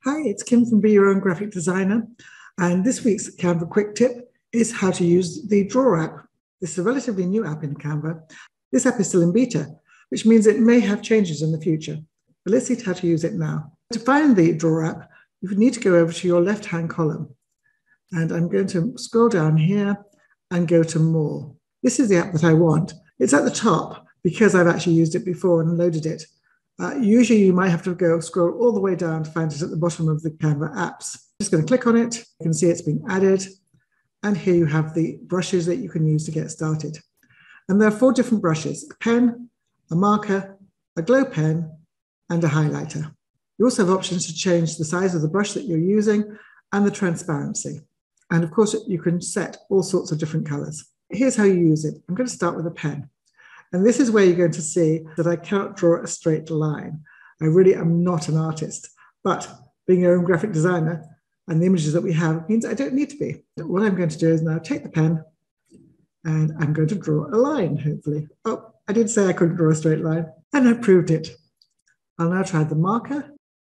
Hi, it's Kim from Be Your Own Graphic Designer. And this week's Canva quick tip is how to use the Draw app. This is a relatively new app in Canva. This app is still in beta, which means it may have changes in the future. But let's see how to use it now. To find the Draw app, you need to go over to your left-hand column. And I'm going to scroll down here and go to More. This is the app that I want. It's at the top because I've actually used it before and loaded it. Usually you might have to scroll all the way down to find it at the bottom of the Canva apps. I'm just going to click on it. You can see it's been added. And here you have the brushes that you can use to get started. And there are 4 different brushes: a pen, a marker, a glow pen, and a highlighter. You also have options to change the size of the brush that you're using and the transparency. And of course, you can set all sorts of different colors. Here's how you use it. I'm going to start with a pen. And this is where you're going to see that I cannot draw a straight line. I really am not an artist, but being your own graphic designer and the images that we have means I don't need to be. What I'm going to do is now take the pen and I'm going to draw a line, hopefully. Oh, I did say I couldn't draw a straight line, and I proved it. I'll now try the marker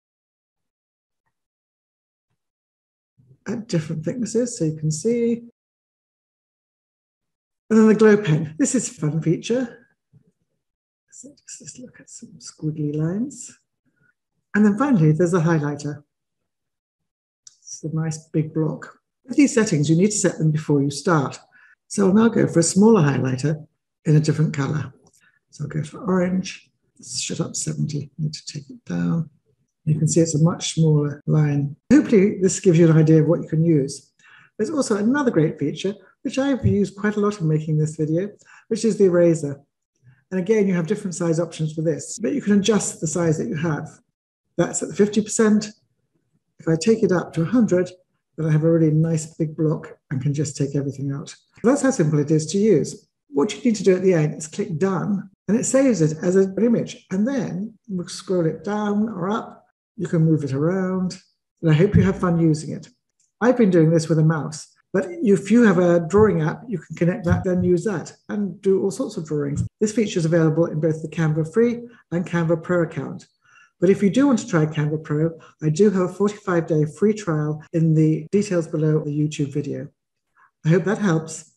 at different thicknesses so you can see. And then the glow pen. This is a fun feature. So just look at some squiggly lines. And then finally, there's a highlighter. It's a nice big block. With these settings, you need to set them before you start. So I'll now go for a smaller highlighter in a different color. So I'll go for orange. It's shut up 70. I need to take it down. You can see it's a much smaller line. Hopefully, this gives you an idea of what you can use. There's also another great feature, which I've used quite a lot in making this video, which is the eraser. And again, you have different size options for this, but you can adjust the size that you have. That's at the 50%. If I take it up to 100, then I have a really nice big block and can just take everything out. That's how simple it is to use. What you need to do at the end is click Done, and it saves it as an image. And then we'll scroll it down or up. You can move it around. And I hope you have fun using it. I've been doing this with a mouse. But if you have a drawing app, you can connect that, then use that and do all sorts of drawings. This feature is available in both the Canva Free and Canva Pro account. But if you do want to try Canva Pro, I do have a 45-day free trial in the details below the YouTube video. I hope that helps.